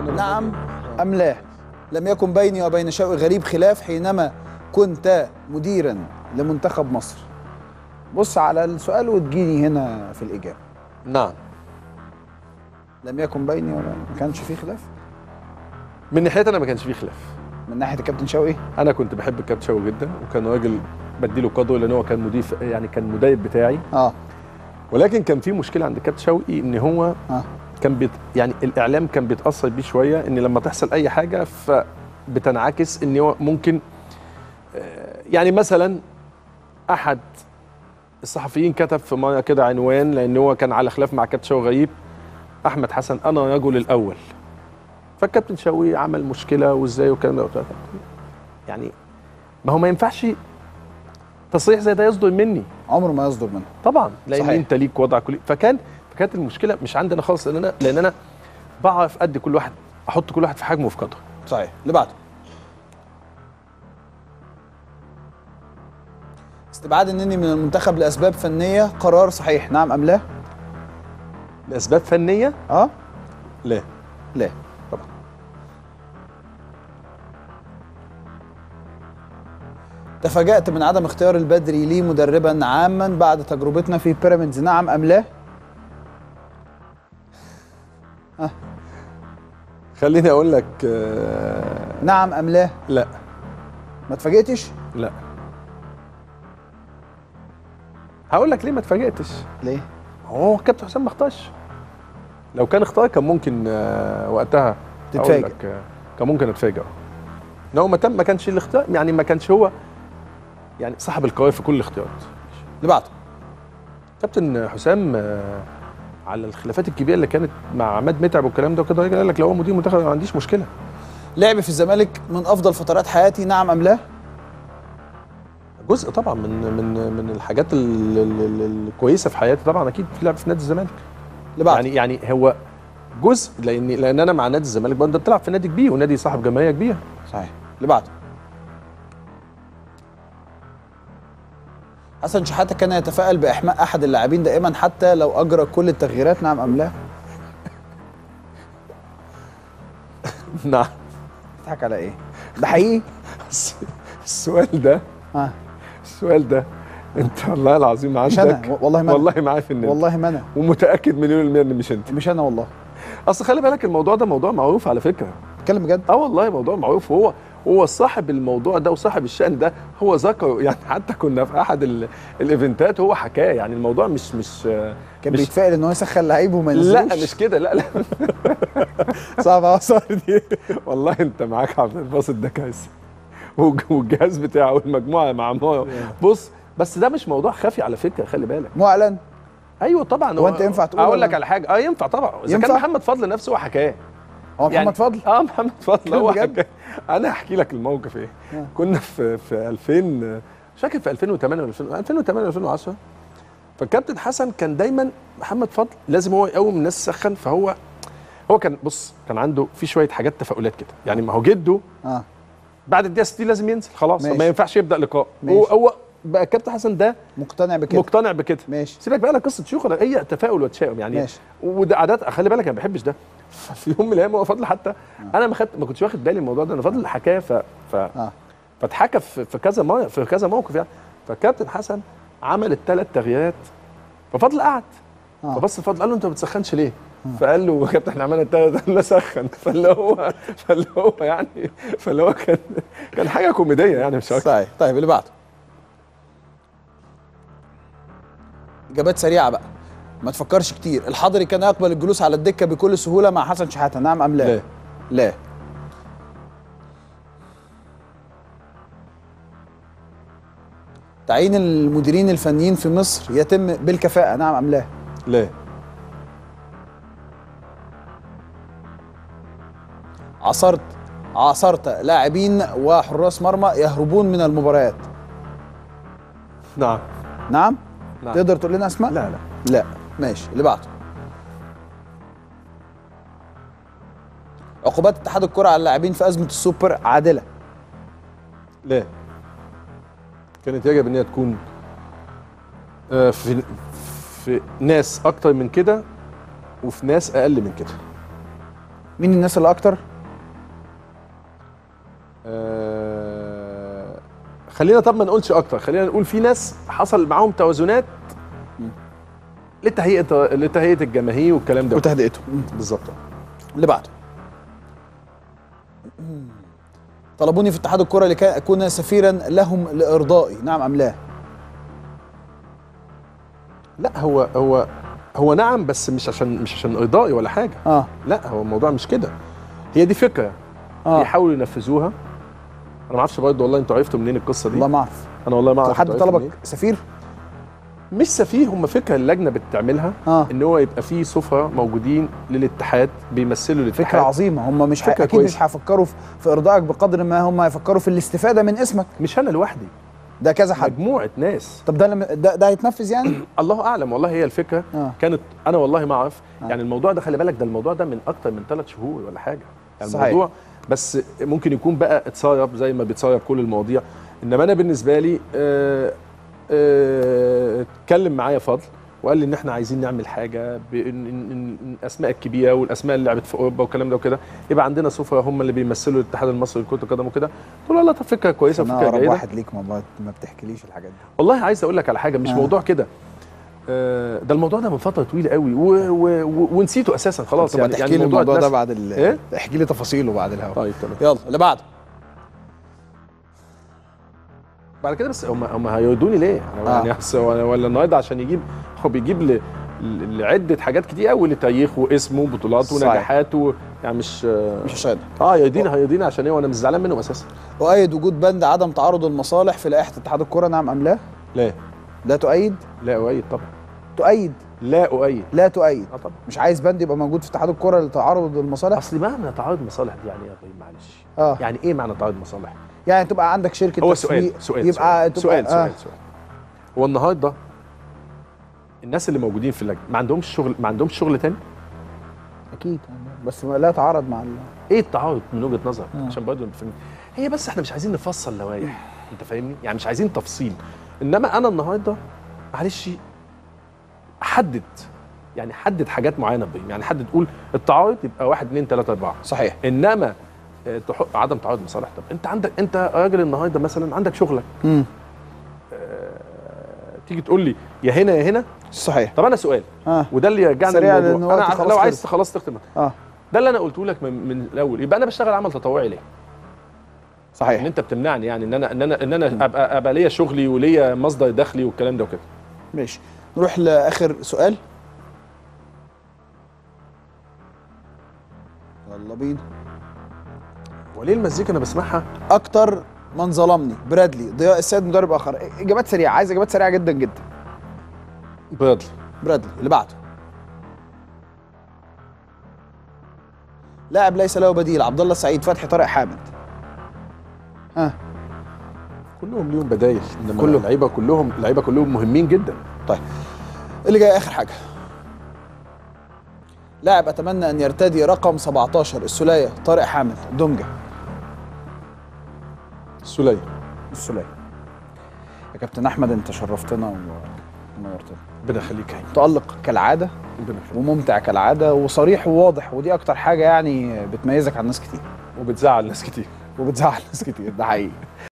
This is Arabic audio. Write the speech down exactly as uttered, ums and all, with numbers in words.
نعم أم لا؟ لم يكن بيني وبين شوقي غريب خلاف حينما كنت مديرا لمنتخب مصر. بص على السؤال وتجيني هنا في الإجابة. نعم. لم يكن بيني ولا ما كانش فيه خلاف؟ من ناحيتي أنا ما كانش فيه خلاف. من ناحية الكابتن شوقي؟ أنا كنت بحب الكابتن شوقي جدا، وكان راجل بديله قدوة لأن هو كان مدير يعني كان مدرب بتاعي. اه ولكن كان في مشكلة عند الكابتن شوقي إن هو اه كان بيت يعني الإعلام كان بيتأثر بيه شوية، إن لما تحصل أي حاجة فبتنعكس إن هو ممكن يعني مثلا أحد الصحفيين كتب في مرة كده عنوان، لأن هو كان على خلاف مع كابتن شوقي غريب، أحمد حسن أنا رجل الأول. فالكابتن شوقي عمل مشكلة وإزاي والكلام ده. يعني ما هو ما ينفعش تصريح زي ده يصدر مني، عمره ما يصدر منه طبعا، لأن صحيح. أنت ليك وضع كلي. فكان فكانت المشكلة مش عندنا خالص، لأن أنا لأن أنا بعرف أدي كل واحد، أحط كل واحد في حجمه وفي قدره. صحيح. اللي بعده، استبعاد النني من المنتخب لأسباب فنية قرار صحيح، نعم أم لا؟ لأسباب فنية؟ اه لا. لا طبعا. تفاجأت من عدم اختيار البدري لي مدربا عاما بعد تجربتنا في بيراميدز، نعم أم لا؟ ها. خليني أقول لك آه نعم أم لا؟ لا. ما اتفاجئتش؟ لا. هقول لك ليه ما اتفاجئتش. ليه؟ هو الكابتن حسام ما اختارش. لو كان اختار كان ممكن آه وقتها تتفاجئ. آه كان ممكن اتفاجئ. ان هو ما تم ما كانش الاختيار، يعني ما كانش هو يعني صاحب القرار في كل الاختيارات. اللي بعده، كابتن حسام آه على الخلافات الكبيره اللي كانت مع عماد متعب والكلام ده وكده، قال لك لو هو مدير منتخب ما عنديش مشكله. لعب في الزمالك من افضل فترات حياتي، نعم ام لا؟ جزء طبعا من من من الحاجات ال ال الكويسه في حياتي طبعا، اكيد في لعب في نادي الزمالك. اللي بعده، يعني يعني هو جزء، لان لان انا مع نادي الزمالك برضه بتلعب في نادي كبير ونادي صاحب جماهير كبيره. صحيح. اللي بعده، حسن شحاته كان يتفائل باحماء احد اللاعبين دائما حتى لو اجرى كل التغييرات، نعم ام لا؟ نعم. بتضحك على ايه؟ ده حقيقي؟ السؤال ده اه السؤال ده انت والله العظيم عندك، مش انا والله ما والله ما عارف ان انت، والله ما انا، ومتاكد مليون المية ان مش انت. مش انا والله. اصل خلي بالك الموضوع ده موضوع معروف على فكره. اتكلم بجد؟ اه والله موضوع معروف، وهو هو صاحب الموضوع ده وصاحب الشأن ده هو ذكره، يعني حتى كنا في احد الايفنتات هو حكاه، يعني الموضوع مش مش كان مش بيتفائل ان هو يسخن لعيب وما ينزلوش. لا مش كده، لا لا صعب قوي دي. والله انت معاك عبد الباسط ده كويس، والجهاز بتاعه والمجموعه مع مو... بص، بس ده مش موضوع خفي على فكره، خلي بالك. معلن؟ ايوه طبعا. هو انت ينفع تقول؟ اقول لك على حاجه، اه ينفع طبعا، اذا كان محمد فضل نفسه هو حكاه. هو محمد يعني فضل؟ اه محمد فضل هو حكاه. انا هحكي لك الموقف ايه. آه. كنا في في ألفين، مش فاكر في ألفين وثمانية ولا ألفين وثمانية ألفين وعشرة، فالكابتن حسن كان دايما محمد فضل لازم هو يقوم الناس تسخن، فهو هو كان بص كان عنده في شويه حاجات تفاؤلات كده، يعني ما هو جده اه بعد الدقيقه ستين لازم ينزل خلاص، ماشي. ما ينفعش يبدا لقاء. هو هو بقى الكابتن حسن ده مقتنع بكده، مقتنع بكده. ماشي. سيبك بقى قصه شيوخ ولا اي تفاؤل وتشاؤم يعني. ماشي. وده عادات، خلي بالك انا ما بحبش ده. في يوم من الايام هو فضل حتى آه. انا ما خدت ما كنتش واخد بالي من الموضوع ده، انا فضل حكاه ف ف آه. فاتحكى في, في كذا ما في كذا موقف يعني. فالكابتن حسن عمل الثلاث تغييرات، ففضل قعد آه. فبص الفضل قال له انت ما بتسخنش ليه؟ آه. فقال له يا كابتن احنا عملنا الثلاث، قال له سخن. فاللي هو فاللي هو يعني فاللي هو كان كان حاجه كوميديه يعني مش اكتر. صحيح. طيب اللي بعده، اجابات سريعه بقى، ما تفكرش كتير. الحضري كان يقبل الجلوس على الدكه بكل سهوله مع حسن شحاته، نعم ام لا؟ لا. لا. تعيين المديرين الفنيين في مصر يتم بالكفاءه، نعم ام لا؟ لا. عصرت عاصرت لاعبين وحراس مرمى يهربون من المباريات، نعم. نعم؟ نعم. تقدر تقول لنا اسماء؟ لا لا لا. ماشي. اللي بعده، عقوبات اتحاد الكرة على اللاعبين في أزمة السوبر عادلة؟ لا. كانت يجب ان هي تكون في في ناس اكتر من كده وفي ناس اقل من كده. مين الناس اللي اكتر؟ آه خلينا طب ما نقولش اكتر، خلينا نقول في ناس حصل معاهم توازنات لتهيئه لتهيئه الجماهير والكلام ده وتهدئته بالظبط. اللي بعده، طلبوني في اتحاد الكره لكي اكون سفيرا لهم لارضائي، نعم ام لا؟ لا هو هو هو نعم، بس مش عشان مش عشان ارضائي ولا حاجه. اه لا هو الموضوع مش كده، هي دي فكره اه يحاولوا ينفذوها. انا ما اعرفش برضه والله انتوا عرفتوا منين القصه دي؟ والله ما اعرف. انا والله ما اعرف. حد طلبك سفير؟ مش سفير، هم فكره اللجنه بتعملها آه. ان هو يبقى في سفراء موجودين للاتحاد بيمثلوا الاتحاد. فكره عظيمه، هم مش اكيد كويس. مش هيفكروا في ارضائك بقدر ما هم هيفكروا في الاستفاده من اسمك. مش انا لوحدي، ده كذا حد، مجموعه ناس. طب ده ده, ده هيتنفذ يعني؟ الله اعلم والله. هي الفكره آه. كانت انا والله ما اعرف. آه. يعني الموضوع ده خلي بالك، ده الموضوع ده من اكتر من ثلاث شهور ولا حاجه يعني. صحيح. الموضوع بس ممكن يكون بقى اتصايب زي ما بيتصايب كل المواضيع. انما انا بالنسبه لي آه آه اتكلم معايا فضل وقال لي ان احنا عايزين نعمل حاجه بالاسماء الكبيره والاسماء اللي لعبت في اوروبا والكلام ده وكده، يبقى عندنا سفراء هم اللي بيمثلوا الاتحاد المصري لكره القدم وكده. قلت له والله طب فكره كويسه وفكره جيده. واحد ليك ما ما بتحكيليش الحاجات دي. والله عايز اقول لك على حاجه، مش آه. موضوع كده. آه ده الموضوع ده من فتره طويله قوي و... و... و... ونسيته اساسا خلاص. يعني يعني لي الموضوع, الموضوع ده بعد ال... إيه؟ احكي لي تفاصيله بعد الهوا. طيب تمام. يلا اللي بعده. بعد كده بس هم هم هيودوني ليه؟ آه. يعني ولا النهارده عشان يجيب، هو بيجيب ل... لعده حاجات كتير قوي، لتاريخ واسمه وبطولات ونجاحات و... يعني مش مش عشان اه هيديني هيديني عشان ايه، وانا مش زعلان منهم اساسا. اؤيد وجود بند عدم تعارض المصالح في لائحه اتحاد الكره، نعم ام لا؟ لا. لا تؤيد؟ لا اؤيد طبعا. تؤيد؟ لا اؤيد. لا تؤيد؟ اه طبعا. مش عايز بند يبقى موجود في اتحاد الكره لتعارض المصالح؟ اصل معنى تعارض المصالح دي يعني ايه يا ابراهيم معلش؟ اه يعني ايه معنى تعارض المصالح؟ يعني تبقى عندك شركه هو تسويق، سؤال سؤال يبقى سؤال سؤال, آه. سؤال سؤال هو النهارده الناس اللي موجودين في اللجنه ما عندهمش شغل، ما عندهمش شغل تاني؟ اكيد، بس لا تعارض مع ال... ايه التعارض من وجهه نظرك؟ آه. عشان برضه هي بس احنا مش عايزين نفصل لوائح، انت فاهمني؟ يعني مش عايزين تفصيل. انما انا النهارده معلش حدد، يعني حدد حاجات معينه بي. يعني حدد قول التعارض يبقى واحد اثنين ثلاثه اربعه. صحيح. انما تحط عدم تعارض مصالح. طب انت عندك، انت راجل النهارده مثلا عندك شغلك، امم آه تيجي تقول لي يا هنا يا هنا. صحيح. طب انا سؤال آه. وده اللي يرجعنا للموضوع. انا لو عايز خلاص تختم اه ده اللي انا قلته لك من, من الاول، يبقى انا بشتغل عمل تطوعي ليه؟ صحيح. ان انت بتمنعني يعني ان انا ان انا ان انا ابقى ابقى ليا شغلي وليا مصدر دخلي والكلام ده وكده. ماشي، نروح لاخر سؤال. يلا بينا. وليه المزيكا انا بسمعها؟ اكتر من ظلمني برادلي، ضياء السيد، مدرب اخر. اجابات سريعه، عايز اجابات سريعه جدا جدا. برادلي. برادلي. اللي بعده. لاعب ليس له بديل، عبد الله السعيد، فتحي، طارق حامد. ها. كلهم ليهم بدايل، انما كل اللعيبه كلهم اللعيبه كلهم مهمين جدا. طيب اللي جاي اخر حاجه. لاعب اتمنى ان يرتدي رقم سبعتاشر، السوليه، طارق حامد، دونجا. السوليه. السوليه. يا كابتن احمد انت شرفتنا ونورتنا. ربنا يخليك يا متألق كالعاده وممتع كالعاده وصريح وواضح، ودي اكتر حاجه يعني بتميزك عن ناس كتير وبتزعل ناس كتير وبتزعل ناس كتير، ده حقيقي.